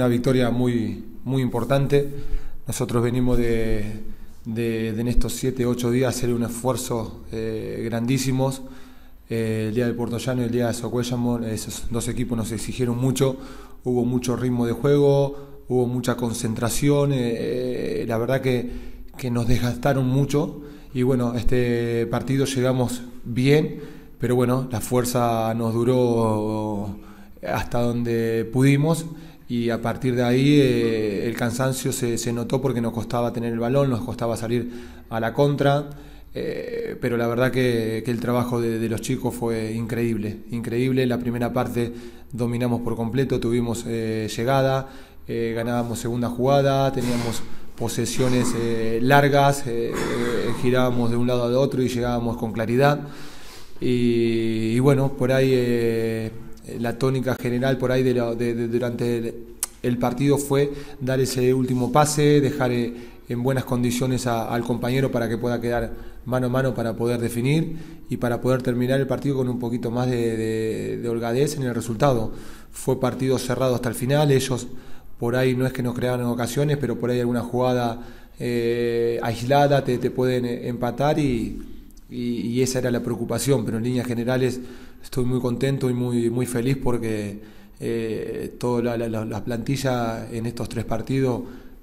una victoria muy importante. Nosotros venimos en estos 7-8 días hacer un esfuerzo grandísimos. El día del Puerto Llano y el día de Socuéllamo, esos dos equipos nos exigieron mucho, hubo mucho ritmo de juego, hubo mucha concentración, la verdad que nos desgastaron mucho y bueno, este partido llegamos bien, pero bueno, la fuerza nos duró hasta donde pudimos y a partir de ahí el cansancio se notó porque nos costaba tener el balón, nos costaba salir a la contra. Pero la verdad que el trabajo de los chicos fue increíble. La primera parte dominamos por completo, tuvimos llegada, ganábamos segunda jugada, teníamos posesiones largas, girábamos de un lado al otro y llegábamos con claridad. Y bueno, por ahí la tónica general por ahí durante el partido fue dar ese último pase, dejar en buenas condiciones al compañero para que pueda quedar mano a mano para poder definir y para poder terminar el partido con un poquito más de holgadez en el resultado. Fue partido cerrado hasta el final, ellos por ahí no es que nos crearon ocasiones, pero por ahí alguna jugada aislada te pueden empatar y esa era la preocupación, pero en líneas generales estoy muy contento y muy feliz porque toda la plantilla en estos 3 partidos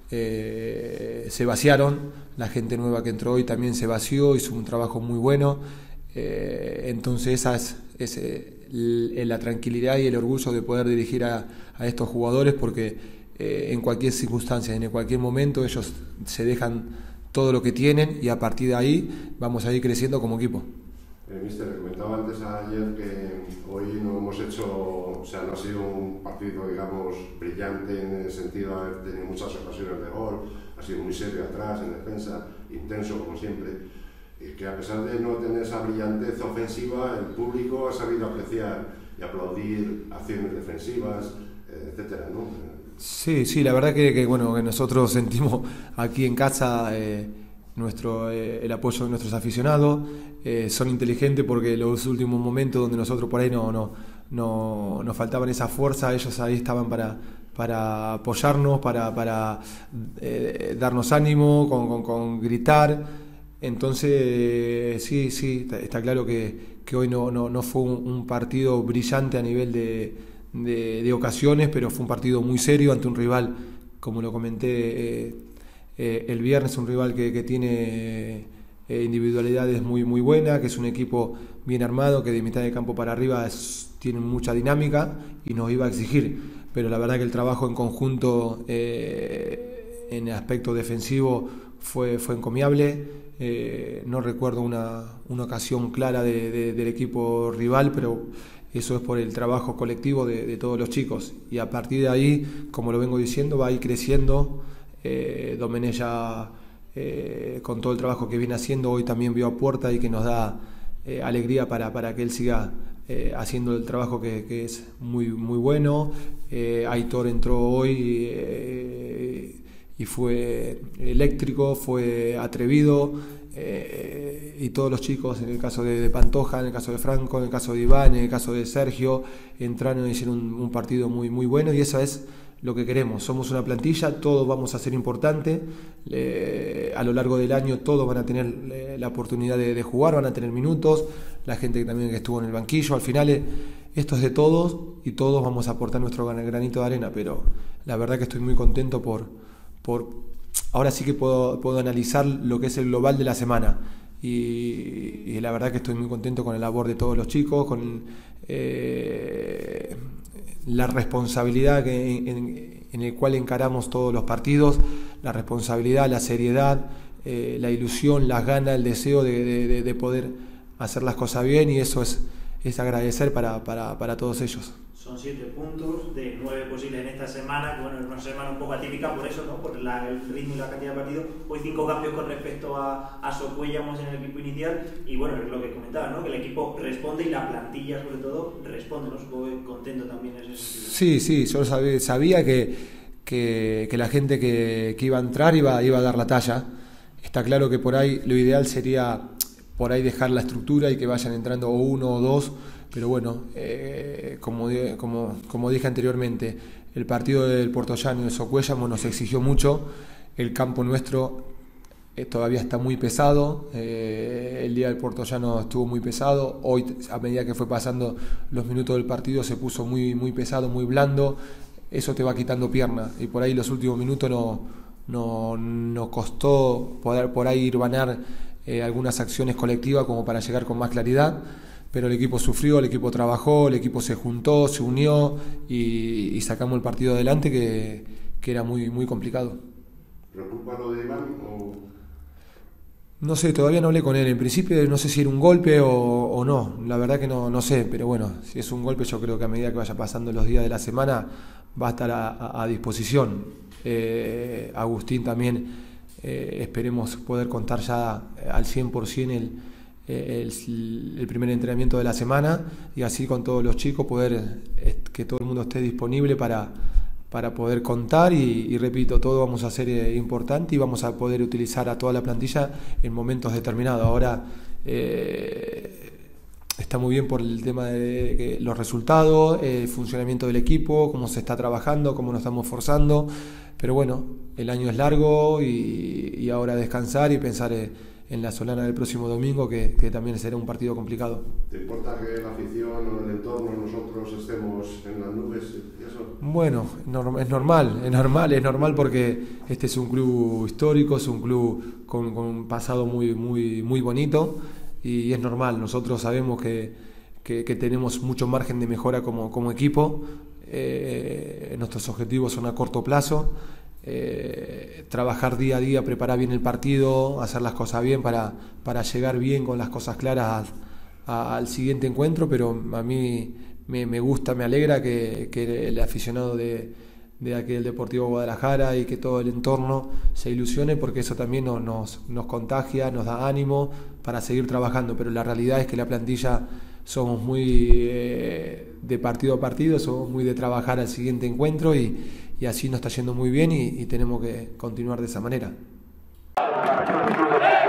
se vaciaron, la gente nueva que entró hoy también se vació, hizo un trabajo muy bueno, entonces esa es la tranquilidad y el orgullo de poder dirigir a estos jugadores porque en cualquier circunstancia, en cualquier momento ellos se dejan todo lo que tienen y a partir de ahí vamos a ir creciendo como equipo. Mister, comentaba antes ayer que hoy no hemos hecho, o sea, no ha sido un partido, digamos, brillante en el sentido de haber tenido muchas ocasiones de gol, ha sido muy serio atrás, en defensa, intenso como siempre, y que a pesar de no tener esa brillantez ofensiva, el público ha sabido apreciar y aplaudir acciones defensivas, etcétera, ¿no? Sí, la verdad que bueno, que nosotros sentimos aquí en casa el apoyo de nuestros aficionados. Son inteligentes porque los últimos momentos donde nosotros por ahí nos faltaban esa fuerza, ellos ahí estaban para apoyarnos, para darnos ánimo, con gritar. Entonces sí, está claro que hoy no fue un partido brillante a nivel de ocasiones, pero fue un partido muy serio ante un rival, como lo comenté el viernes, un rival que tiene individualidades muy buenas, que es un equipo bien armado, que de mitad de campo para arriba tiene mucha dinámica y nos iba a exigir, pero la verdad que el trabajo en conjunto en el aspecto defensivo fue encomiable. No recuerdo una ocasión clara del equipo rival, pero eso es por el trabajo colectivo de todos los chicos y a partir de ahí, como lo vengo diciendo, va a ir creciendo. Domenech ya con todo el trabajo que viene haciendo hoy también vio a puerta y que nos da alegría para que él siga haciendo el trabajo que es muy bueno. Aitor entró hoy y fue eléctrico, fue atrevido, y todos los chicos, en el caso de Pantoja, en el caso de Franco, en el caso de Iván, en el caso de Sergio, entraron y hicieron un partido muy bueno y eso es lo que queremos. Somos una plantilla, todos vamos a ser importantes, a lo largo del año todos van a tener la oportunidad de jugar, van a tener minutos, la gente que también estuvo en el banquillo, al final esto es de todos y todos vamos a aportar nuestro granito de arena, pero la verdad que estoy muy contento por ahora sí que puedo analizar lo que es el global de la semana y la verdad que estoy muy contento con la labor de todos los chicos, con la responsabilidad en el cual encaramos todos los partidos, la responsabilidad, la seriedad, la ilusión, las ganas, el deseo de poder hacer las cosas bien y eso es agradecer para todos ellos. Son 7 puntos de 9 posibles en esta semana, que bueno, es una semana un poco atípica por eso, ¿no? Por el ritmo y la cantidad de partidos. Hoy 5 cambios con respecto a Socuéllamos en el equipo inicial y bueno, es lo que comentaba, ¿no? Que el equipo responde y la plantilla sobre todo responde, ¿no? Supongo que contento también en ese sentido. Sí, yo sabía que la gente que iba a entrar iba a dar la talla. Está claro que por ahí lo ideal sería por ahí dejar la estructura y que vayan entrando o uno o dos, pero bueno, como dije anteriormente, el partido del Puertollano y el Socuéllamo nos exigió mucho. El campo nuestro todavía está muy pesado. El día del Puertollano estuvo muy pesado. Hoy, a medida que fue pasando los minutos del partido, se puso muy, muy pesado, muy blando. Eso te va quitando pierna. Y por ahí los últimos minutos nos costó poder por ahí irvanar algunas acciones colectivas como para llegar con más claridad. Pero el equipo sufrió, el equipo trabajó, el equipo se juntó, se unió y sacamos el partido adelante que era muy, muy complicado. ¿Preocupa lo de Iván o...? No sé, todavía no hablé con él. En principio no sé si era un golpe o no. La verdad que no sé, pero bueno, si es un golpe yo creo que a medida que vaya pasando los días de la semana va a estar a disposición. Agustín también esperemos poder contar ya al 100% el primer entrenamiento de la semana y así con todos los chicos poder que todo el mundo esté disponible para poder contar y repito, todo vamos a ser importante y vamos a poder utilizar a toda la plantilla en momentos determinados. Ahora está muy bien por el tema de los resultados, el funcionamiento del equipo, cómo se está trabajando, cómo nos estamos forzando, pero bueno, el año es largo y ahora descansar y pensar en la Solana del próximo domingo, que también será un partido complicado. ¿Te importa que la afición o el entorno, nosotros estemos en las nubes y eso? Bueno, es normal porque este es un club histórico, es un club con un pasado muy, muy, muy bonito y es normal. Nosotros sabemos que tenemos mucho margen de mejora como equipo. Nuestros objetivos son a corto plazo. Trabajar día a día, preparar bien el partido, hacer las cosas bien para llegar bien con las cosas claras al siguiente encuentro, pero a mí me gusta, me alegra que el aficionado de aquel Deportivo Guadalajara y que todo el entorno se ilusione, porque eso también nos contagia, nos da ánimo para seguir trabajando, pero la realidad es que la plantilla somos muy de partido a partido, somos muy de trabajar al siguiente encuentro y así nos está yendo muy bien y tenemos que continuar de esa manera.